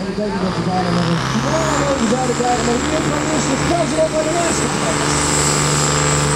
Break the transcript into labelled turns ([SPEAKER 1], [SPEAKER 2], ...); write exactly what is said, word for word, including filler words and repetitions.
[SPEAKER 1] dat betekent dat we daar nog een finale over zouden krijgen. Maar in ieder geval is het kans op aan de eerste.